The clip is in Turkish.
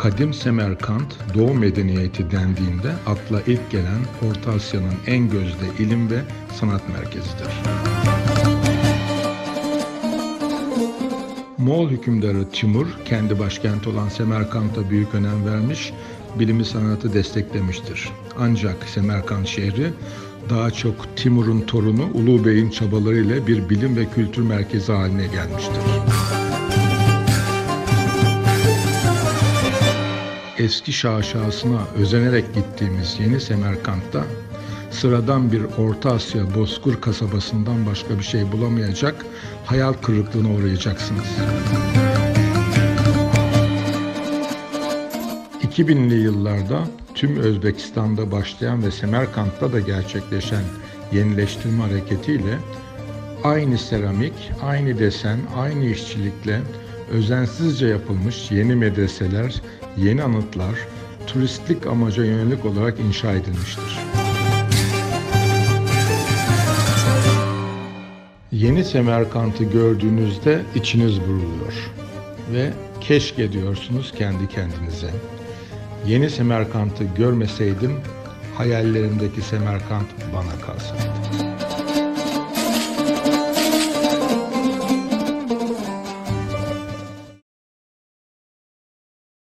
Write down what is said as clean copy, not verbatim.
Kadim Semerkant, Doğu medeniyeti dendiğinde akla ilk gelen Orta Asya'nın en gözde ilim ve sanat merkezidir. Moğol hükümdarı Timur, kendi başkenti olan Semerkant'a büyük önem vermiş, bilimi sanatı desteklemiştir. Ancak Semerkant şehri daha çok Timur'un torunu Ulu Bey'in çabalarıyla bir bilim ve kültür merkezi haline gelmiştir. Eski şaşasına özenerek gittiğimiz Yeni Semerkant'ta sıradan bir Orta Asya bozkır kasabasından başka bir şey bulamayacak, hayal kırıklığına uğrayacaksınız. 2000'li yıllarda tüm Özbekistan'da başlayan ve Semerkant'ta da gerçekleşen yenileştirme hareketiyle aynı seramik, aynı desen, aynı işçilikle özensizce yapılmış yeni medreseler, yeni anıtlar, turistlik amaca yönelik olarak inşa edilmiştir. Yeni Semerkant'ı gördüğünüzde içiniz buruluyor ve keşke diyorsunuz kendi kendinize. Yeni Semerkant'ı görmeseydim, hayallerimdeki Semerkant bana kalsaydı.